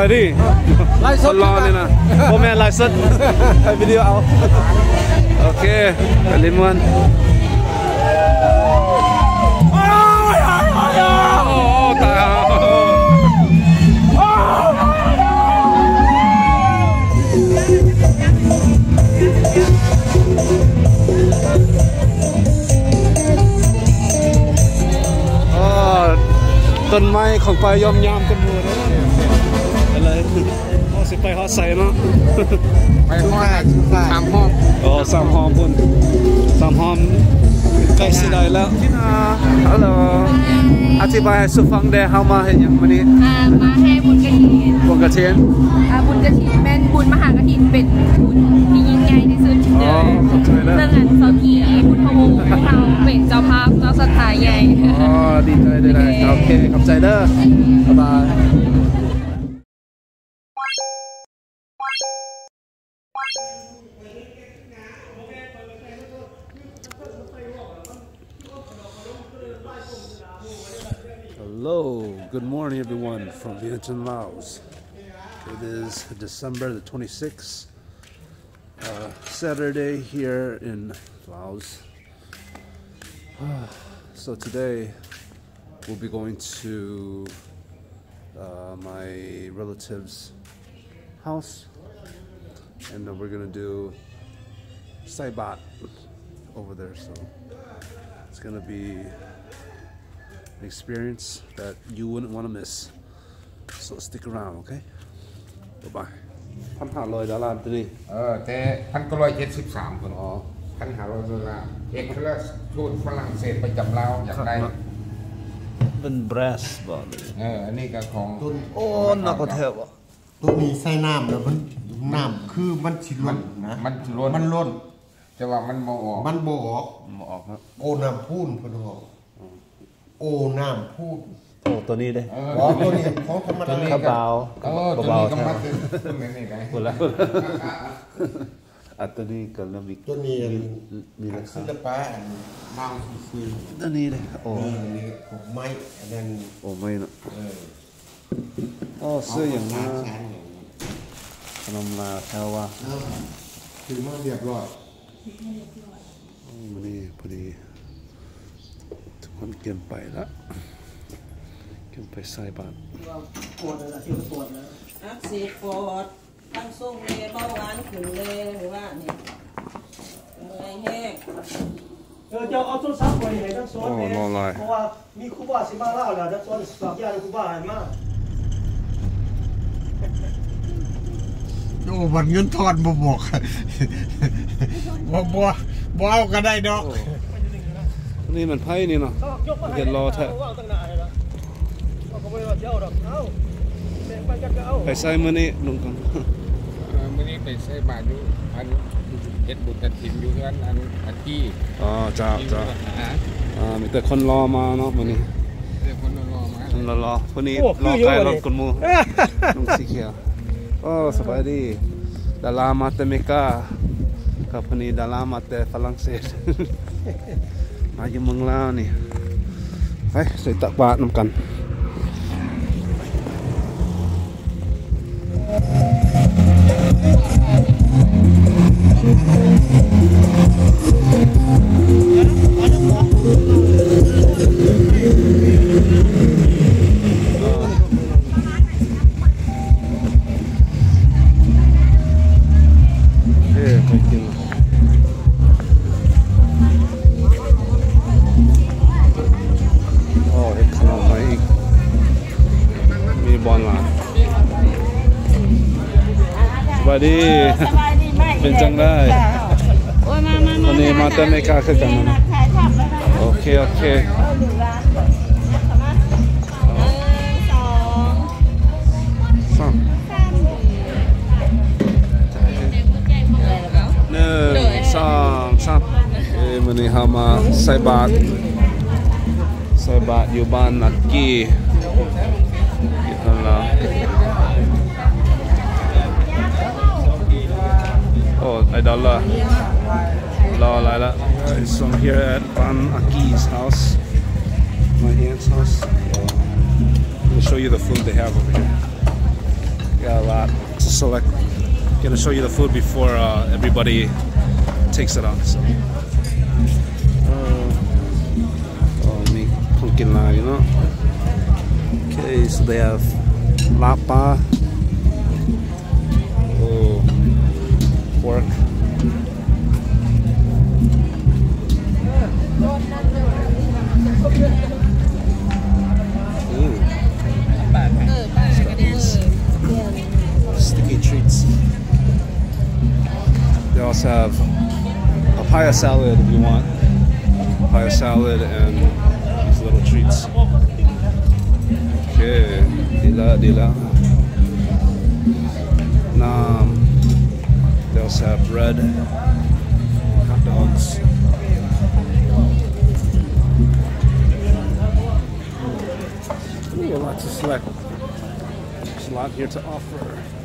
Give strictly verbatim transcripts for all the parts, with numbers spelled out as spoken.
ดิไลฟ์สดรอเลยนะโมแมนไลฟ์สดถ่ายวิดีโอเอาโอเคไปลิ้นมันโอ้ตายต้นไม้ของไปยอมยามกันหมดเลยอะไรโอ้สิไปฮอดใส่เนาะไปฮอดสามห้องโอ้สามห้องพุ่นสามห้องใกล้สิได้แล้วฮัลโหลอธิบายให้สุฟังได้เฮามาเห็นอย่างวันนี้มาให้บุญกฐินบุญกฐินบุญกฐินเป็นบุญมหากฐินเป็นบุญที่ยิ่งใหญ่ที่สุดเลยเรื่องงานเสากีพุทธวงศ์เราเป็นเจ้าภาพเจ้าสถานใหญ่อ๋อดีใจได้เลยโอเคขอบใจเด้อบ๊ายบาย Hello, good morning everyone from Vientiane, Laos. It is December the twenty-sixth, uh, Saturday here in Laos. So today we'll be going to uh, my relative's house, and then we're gonna do Sai Bat over there, so it's gonna be an experience that you wouldn't want to miss. So stick around, okay? Bye bye. พันห้าร้อยดอลลาร์ตัวนี้เออแต่พันเก้าร้อยเจ็ดสิบสามคนอ๋อพันห้าร้อยดอลลาร์เอกราชทูตฝรั่งเศสประจำลาวอยากได้เป็น brass บ่เอออันนี้ก็ของโอ้นักกว่าแถวอ่ะตัวนี้ใส่น้ำแล้วมันน้ำคือมันสิล้นนะมันล้นมันล้นแต่ว่ามันบ่ออกมันบ่ออกบ่ออกครับโอ้น้ำพูนเพิ่นบอกโอ้น้ำพูนโอ้ตัวนี้เด้อ๋อตัวนี้ของธรรมดากระเป๋าเออตัวนี้ก็มาตึ้งนี่นี่ไงพูดแล้วอันตัวนี้ก็เริ่มมีตัวนี้มีราคาศิลปะอันบางคือตัวนี้เด้โอ้นี่ของไม้อันนั้นโอ้ไม่เนาะเอออ๋อเสื้ออย่างนี้ขนมลาแถวว่าถือมาเรียบร้อยวันนี้พอดีทุกคนเก็บไปแล้วเก็บไปใส่บาตรปวดเลยที่ปวดเลยอักเสบปอดตั้งส่งเลยเบาหวานขึ้นเลยหรือว่าเนี่ยเมื่อยแห้งเออจะเอาโทรศัพท์ไปให้ทั้งสองเนี่ยเพราะว่ามีครูบาสิมาเล่าแล้วทั้งสองสอบยาครูบาให้มาโอ้บันเงินทอนบ่บอกบ่บ่บ่เอาก็ได้ดอกนี่มันไพ่นี่เนาะเห็นรอแท้ไปใส่มื้อนี้ลงกันมื้อนี้ไปใส่บาตรอยู่อันเฮ็ดบุญกฐินอยู่อันอันอันที่อ๋อจ้าจ้าอ่ามีแต่คนรอมาเนาะมื้อนี้แต่คนรอมาคนรอคนนี้รอใกล้รถคนหมู่ลุงสีเขียวโอ้สบายดีดารามาแต่เมกากับคนนี้ดารามาแต่ฝรั่งเศสมาอยู่เมืองลาวนี่ไปใส่ตักบาตรนำกันสวัสดีเป็นจังได้วันนี้มาแต่ไม่กล้าขึ้นกันนะโอเคโอเคสองหนึ่งสองสามเอ้วันนี้เรามาใส่บาตรใส่บาตรอยู่บ้านนักกี้อยู่ข้างล่างOh, I dollar. La la la. So I'm here at Ban Aki's house, my aunt's house. Uh, I'll show you the food they have over here. Got a lot to select. Gonna show you the food before uh, everybody takes it on. So, uh, oh, make pumpkin lime, you know. Okay, so they have lapa, oh, pork. Ooh. Sticky treats. They also have papaya salad if you want. Papaya salad and these little treats. Okay, dila dila. Nam. They also have bread, hot dogs. Ooh, a lot to select. There's a lot here to offer.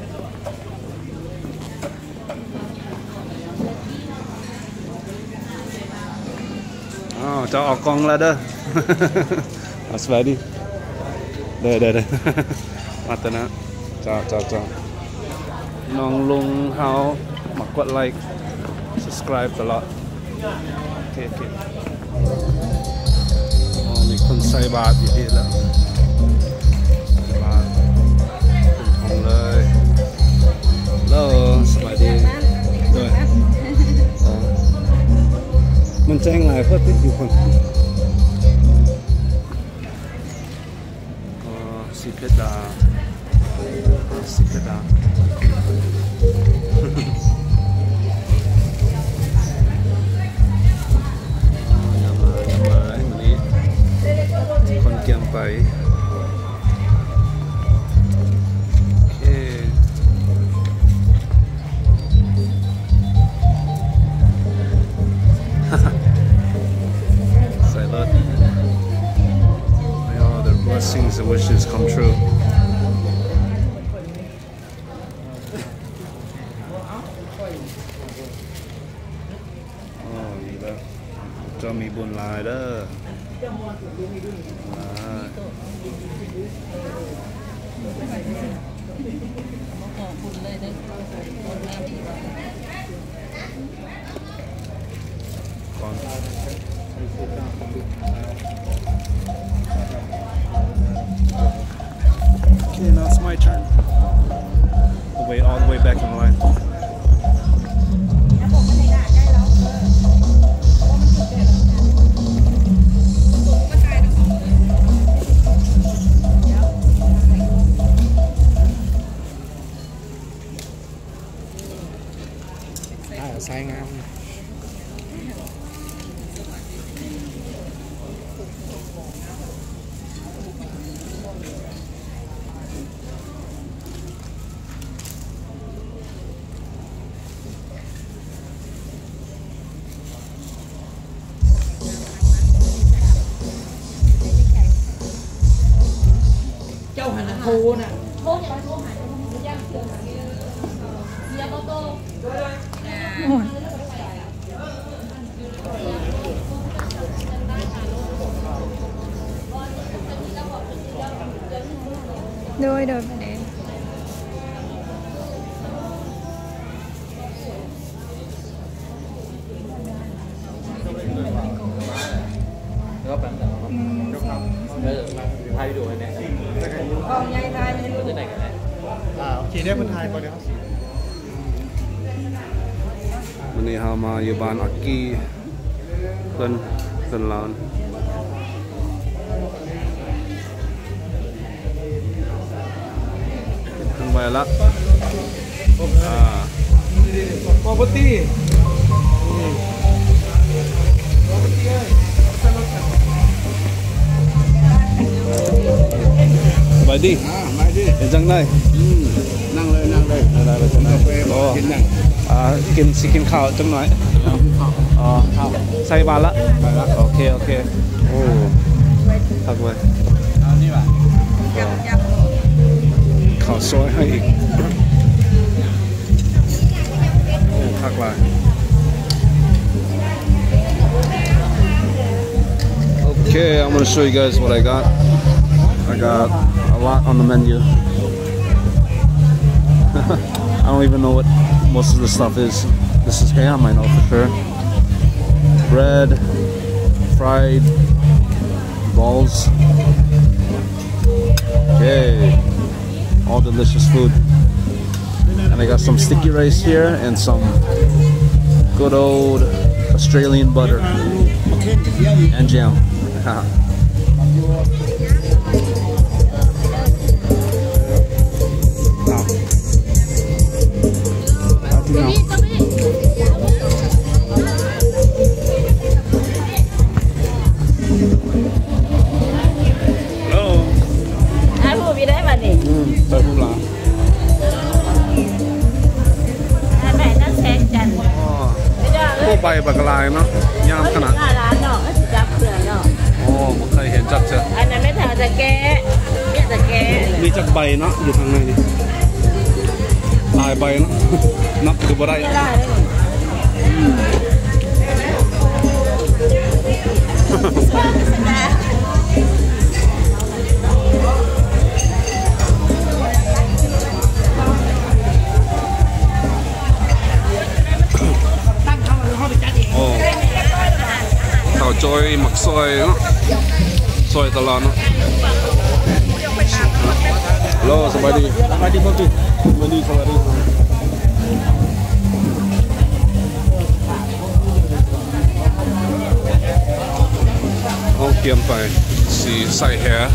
Oh, จะออกกองแล้วเด้อ เอาสบายดีเด้อเด้อเด้อ มาตนะจ้าจ้าจ้าน้องลุงเฮามากดไลค์ subscribe ตลอดโอเคโอเคอ๋อมีคนใส่บาตรอยู่ที่แล้วบาตรเป็นทองเลยแล้วสบายดีด้วยมันแจ้งหลายเพื่อติดอยู่คนอ๋อสิเพดาสิเพดาอย่ามาอย่ามาไอ้วันนี้คนเกี่ยมไปโอเคMay all their blessings and wishes come true. Oh,นี่แล้วจะมีบุญหลายเด้อก่อน Okay, now it's my turn. I'll wait all the way back in the line. À, sai ngang. Châu hành là thù nè. โดยโดยประเด็นก็แป๊บนึงเออไทยดูอันนี้ Con nhai thai này จะไหนกันไหน À, chỉ đem bên hai coi đấy. วันนี้เฮามาอยู่บ้านอักกี้เพิ่นเพิ่นร้านขึ้นไปละอ่า Property. สบายดี À, mai đi. เป็นจังได๋ Ừ, năng lên, năng lên. ได้ๆๆ Cà phê bỏ kín năng. อ่ากินสิกินข้าวจังหน่อยอ๋อใส่บาตรละไปละโอเคโอเคโอ้ทักไว้ chăm chăm ข้าวซอยให้อีกโอ้ทักไว้ Okay, I'm gonna show you guys what I got. I got a lot on the menu. I don't even know what most of the stuff is. This is ham, I know for sure. Bread, fried balls. Okay, all delicious food. And I got some sticky rice here and some good old Australian butter and jam.ใบบักลายเนาะยามขนาดร้านเนาะจับเสือเนาะโอ้ผมเคยเห็นจับเสืออันนั้นไม่แถวจะแก้เนี่ยจะแก้มีจักใบเนาะอยู่ทางในนี่ลายใบเนาะนับดูบ่ได้ข้าวจอยหมักซอยเนาะซอยตลอดเนาะฮัลโหลสบายดีสบายดีครับพี่สบายดีสบายดีเอาเตรียมไปสีใส่แฮร์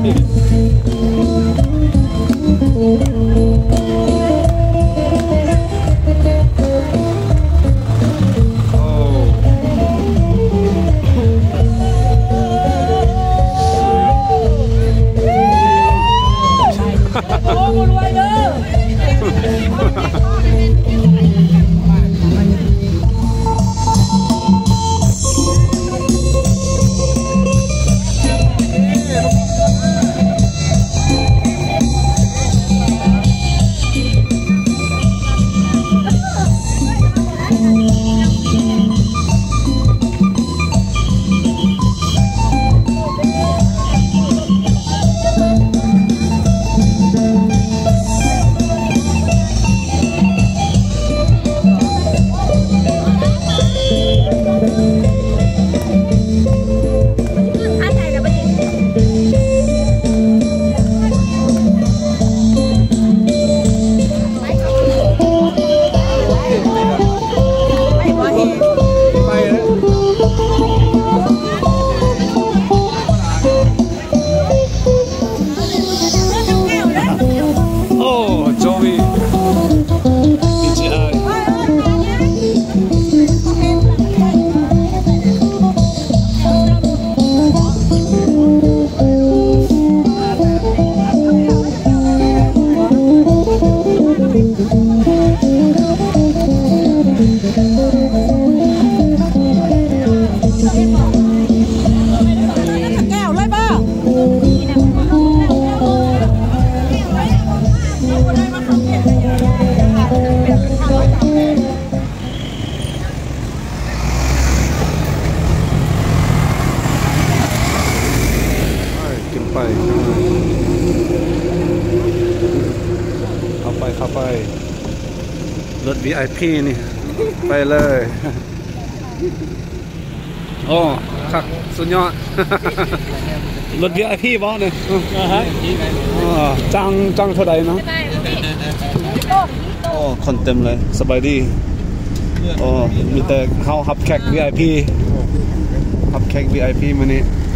เข้าไปเข้าไปรถ วี ไอ พี นี่ ไปเลยโอ้คักสุดยอดรถ วี ไอ พี บ่เนี่ยจังจังเท่าใดเนาะโอ้คนเต็มเลยสบายดีโอ้มีแต่เข้าฮับแขก วี ไอ พี ฮับแขก วี ไอ พี มานี่